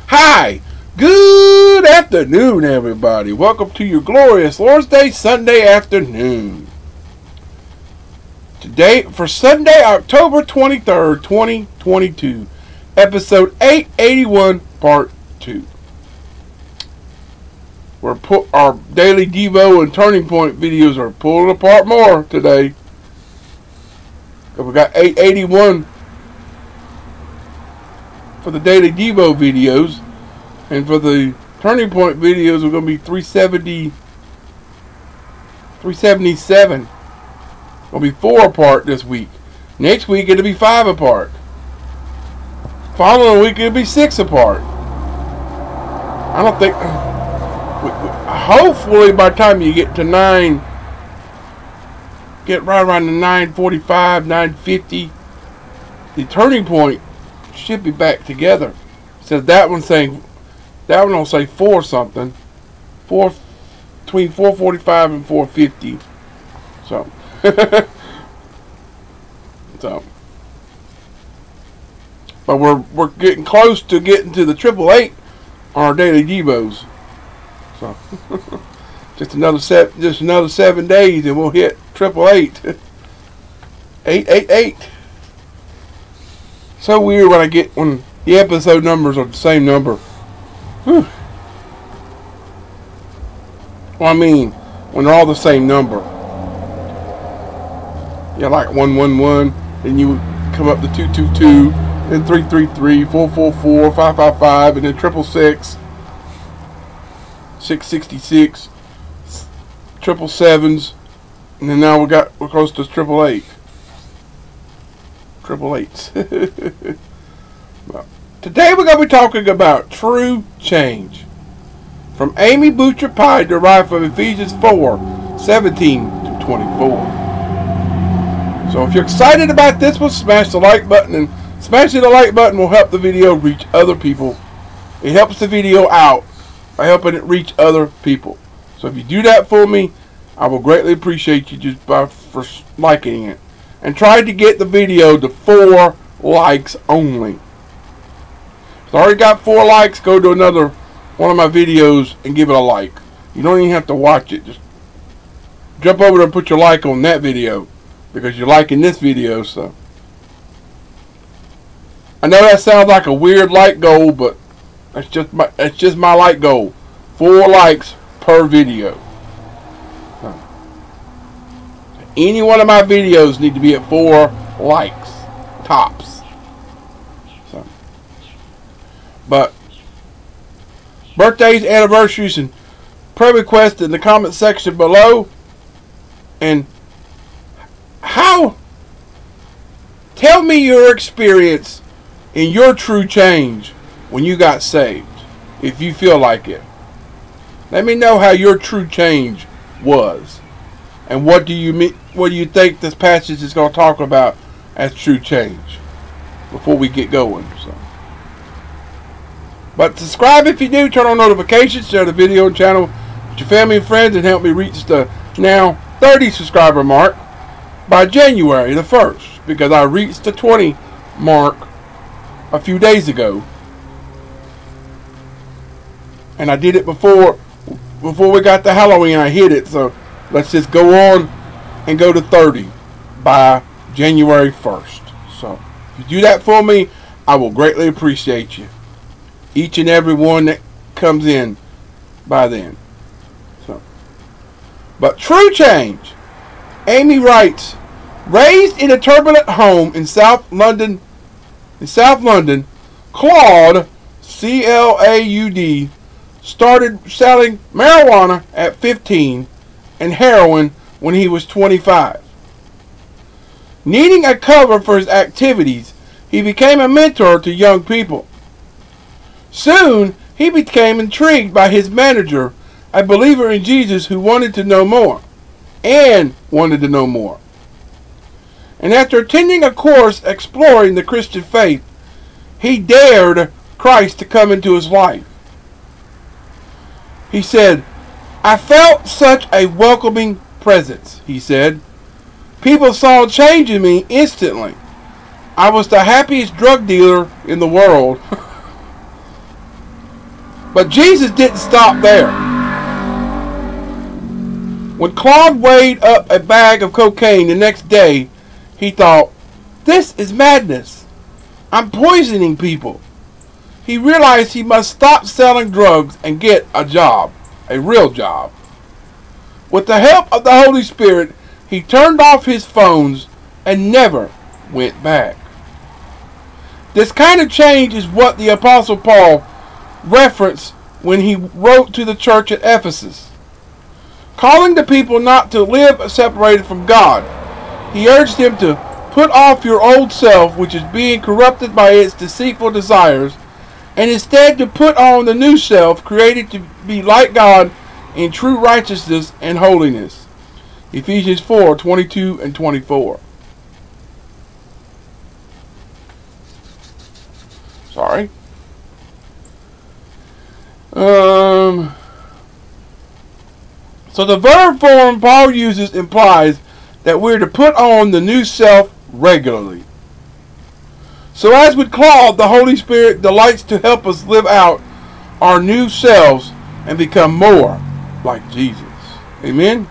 Hi, good afternoon, everybody. Welcome to your glorious Lord's Day Sunday afternoon. Today, for Sunday, October 23rd, 2022, episode 881, part 2. Our Daily Devo and Turning Point videos are pulling apart more today. We got 881 for the Daily Devo videos, and for the Turning Point videos we're going to be 377. It'll be 4 apart this week. Next week it'll be 5 apart. Following week it'll be 6 apart. I don't think. Hopefully by the time you get to 9, get right around the 9:45, 9:50, the Turning Point should be back together. So that one will say 4 something, between 4:45 and 4:50. So, but we're getting close to getting to the 888 on our Daily Devos. So, just another 7 days and we'll hit 888. 888. So weird when the episode numbers are the same number. Whew. Well, I mean, when they're all the same number. Yeah, like 111, then you come up to 222, then 333, 444, 555, and then 666, 666, 777s, and then now we're close to 888. 888s. Well, today we're going to be talking about true change. From Amy Butcher Pye, derived from Ephesians 4:17-24. So if you're excited about this one, smash the like button, and smashing the like button will help the video reach other people. It helps the video out by helping it reach other people. So if you do that for me, I will greatly appreciate you just for liking it. And try to get the video to 4 likes only. If it's already got 4 likes, go to another one of my videos and give it a like. You don't even have to watch it. Just jump over there and put your like on that video, because you're liking this video. So I know that sounds like a weird like goal, but that's just my like goal. 4 likes per video. Any one of my videos need to be at 4 likes tops. So, but birthdays, anniversaries, and prayer requests in the comment section below. And tell me your experience in your true change when you got saved, if you feel like it. Let me know how your true change was, and what do you think this passage is going to talk about as true change before we get going. So, but subscribe if you do, turn on notifications, share the video and channel with your family and friends, and help me reach the now 30 subscriber mark by January the 1st, because I reached the 20 mark a few days ago, and I did it before we got to Halloween. I hit it, so let's just go on and go to 30 by January 1st. So if you do that for me, I will greatly appreciate you. Each and every one that comes in by then. So, but true change. Amy writes, raised in a turbulent home in South London, Claude, C-L-A-U-D, started selling marijuana at 15 and heroin when he was 25. Needing a cover for his activities, he became a mentor to young people. Soon, he became intrigued by his manager, a believer in Jesus who wanted to know more. And after attending a course exploring the Christian faith, he dared Christ to come into his life. He said, I felt such a welcoming presence, he said. People saw a change in me instantly. I was the happiest drug dealer in the world. But Jesus didn't stop there. When Claude weighed up a bag of cocaine the next day, he thought, "This is madness. I'm poisoning people." He realized he must stop selling drugs and get a job, a real job. With the help of the Holy Spirit, he turned off his phones and never went back. This kind of change is what the Apostle Paul referenced when he wrote to the church at Ephesus. Calling the people not to live separated from God, he urged them to put off your old self, which is being corrupted by its deceitful desires, and instead to put on the new self, created to be like God in true righteousness and holiness. Ephesians 4:22 and 24. Sorry. So the verb form Paul uses implies that we're to put on the new self regularly. So as with Claude, the Holy Spirit delights to help us live out our new selves and become more like Jesus. Amen?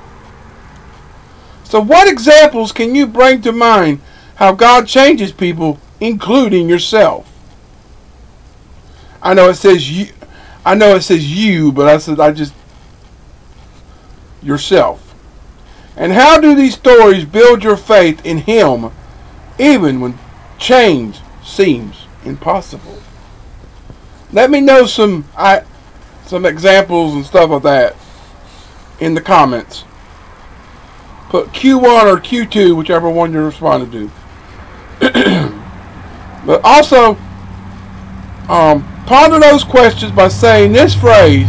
So what examples can you bring to mind how God changes people, including yourself? I know it says you, but I just yourself. And how do these stories build your faith in Him, even when change seems impossible? Let me know some examples and stuff of that in the comments. Put Q1 or Q2, whichever one you're responding to. But also, ponder those questions by saying this phrase,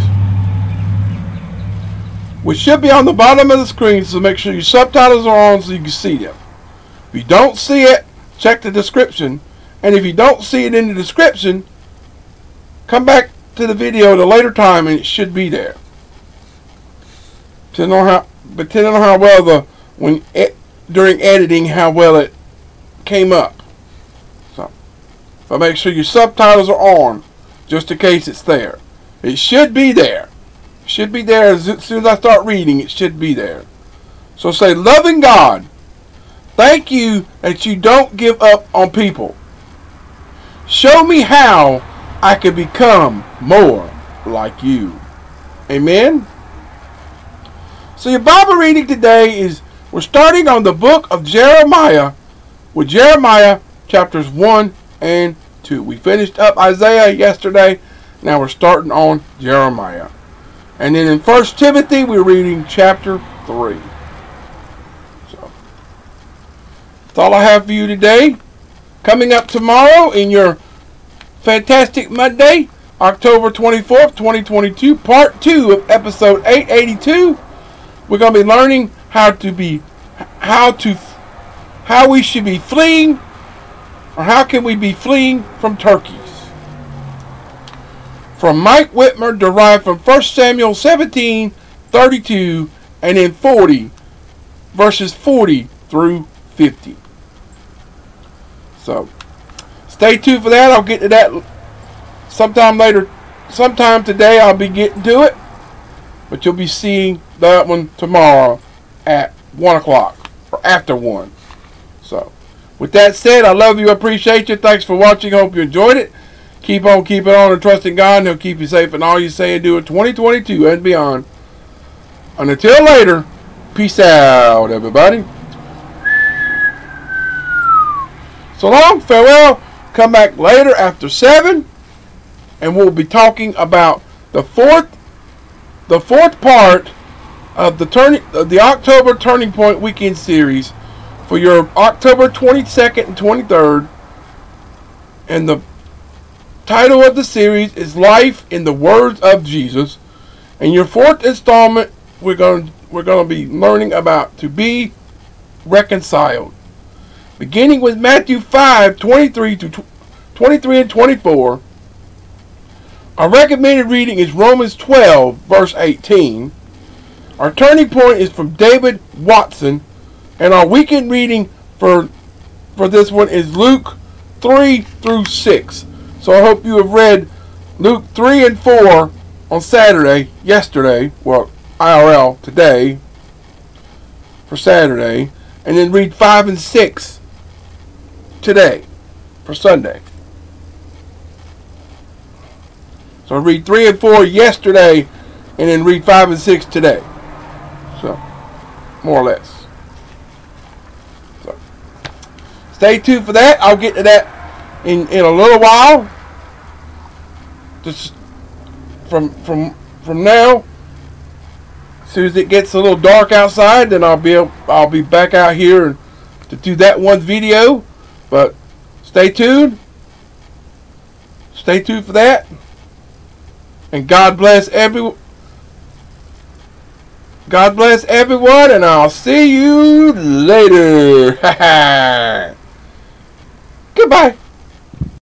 which should be on the bottom of the screen, so make sure your subtitles are on so you can see them. If you don't see it, check the description. And if you don't see it in the description, come back to the video at a later time and it should be there. Depending on how well during editing, how well it came up. But make sure your subtitles are on, just in case it's there. It should be there. It should be there as soon as I start reading. It should be there. So say, loving God, thank you that you don't give up on people. Show me how I can become more like you. Amen. So your Bible reading today is, we're starting on the book of Jeremiah with Jeremiah chapters 1 and 2. We finished up Isaiah yesterday. Now we're starting on Jeremiah. And then in 1 Timothy, we're reading chapter 3. So that's all I have for you today. Coming up tomorrow in your fantastic Monday, October 24th, 2022, part 2 of episode 882. We're going to be learning how we should be fleeing, or how can we be fleeing from turkeys. From Mike Whitmer, derived from 1 Samuel 17:32 and then 40, verses 40 through 50. So stay tuned for that. I'll get to that sometime later. Sometime today I'll be getting to it. But you'll be seeing that one tomorrow at 1 o'clock or after 1. So with that said, I love you. I appreciate you. Thanks for watching. Hope you enjoyed it. Keep on keeping on and trusting God, and He'll keep you safe in all you say and do in 2022 and beyond. And until later, peace out, everybody. So long, farewell. Come back later after 7, and we'll be talking about the fourth part of the October Turning Point Weekend Series for your October 22nd and 23rd. And the title of the series is Life in the Words of Jesus. And your 4th installment, we're going to be learning about to be reconciled. Beginning with Matthew 5:23 and 24. Our recommended reading is Romans 12, verse 18. Our turning point is from David Watson. And our weekend reading for this one is Luke 3 through 6. So I hope you have read Luke 3 and 4 on Saturday, yesterday, well, IRL, today, for Saturday, and then read 5 and 6 today, for Sunday. So read 3 and 4 yesterday, and then read 5 and 6 today. So, more or less. So, stay tuned for that. I'll get to that in a little while. Just from now. As soon as it gets a little dark outside, then I'll be back out here to do that one video. But stay tuned. Stay tuned for that. And God bless everyone. God bless everyone, and I'll see you later. Goodbye.